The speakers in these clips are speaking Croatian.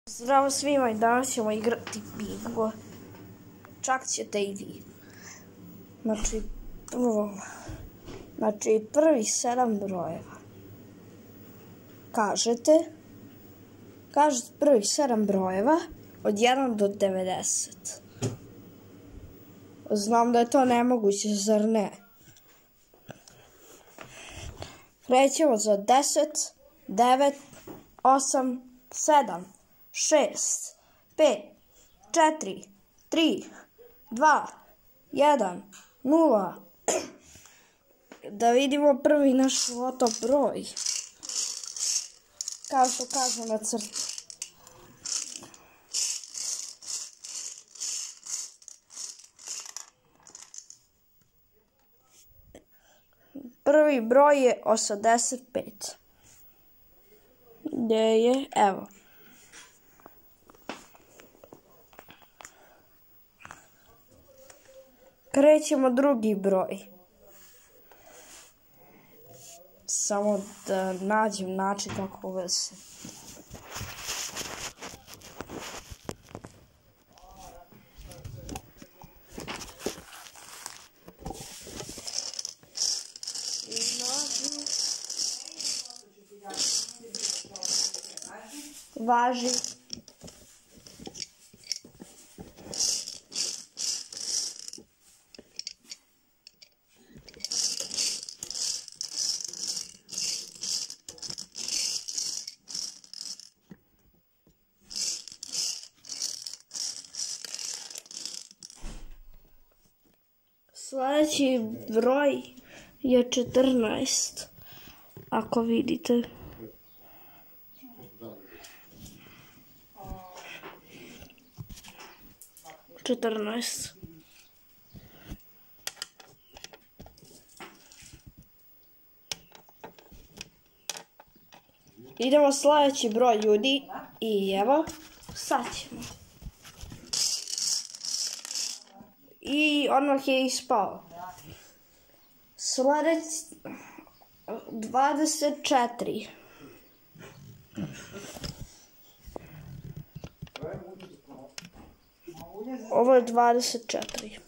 Zdravo svima i danas ćemo igrati bingo. Čak ćete i vi. Znači prvih 7 brojeva. Kažete prvih 7 brojeva od 1 do 90. Znam da je to nemoguće, zar ne? Krećemo za 10, 9, 8, 7, 6, 5, 4, 3, 2, 1, 0. Da vidimo prvi naš loto broj. Kao što kažu na crtu. Prvi broj je 85. Gdje je? Evo. Krećemo drugi broj. Samo da nađem način kako ga se... Važi. Sljedeći broj je 14, ako vidite. Idemo sljedeći broj, ljudi, i evo, sad ćemo. I odmah je ispao. Sljedeći 24. Ovo je 24.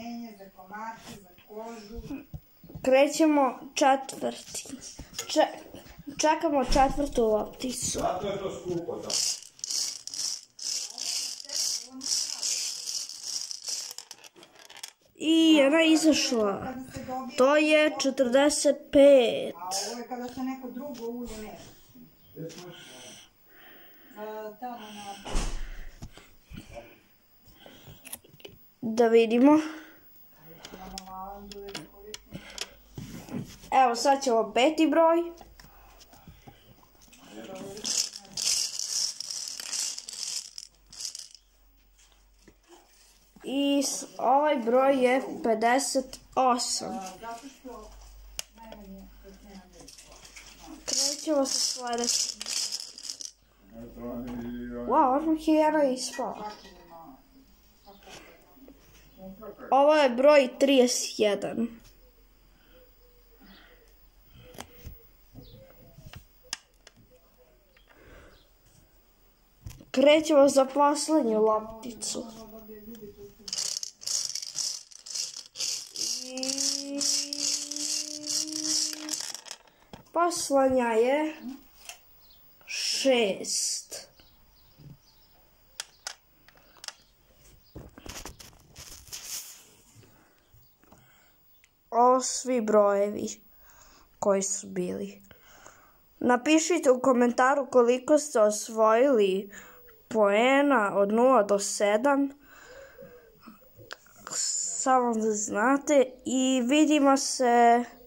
Krećemo četvrti. Čekamo četvrtu lopticu. Zato je to skupo, da. I jedna izašla. To je 45. A ovo je kada se neko drugo ulje ne. Da vidimo. Evo sad ćemo peti broj. I ovaj broj je 58. Krećemo sa sljedećim. Wow, odmah je jedna ispala. Ovo je broj 31. Krećemo za posljednju lopticu. Posljednja je 6. Ovo svi brojevi koji su bili. Napišite u komentaru koliko ste osvojili poena od 0 do 7. Samo da znate i vidimo se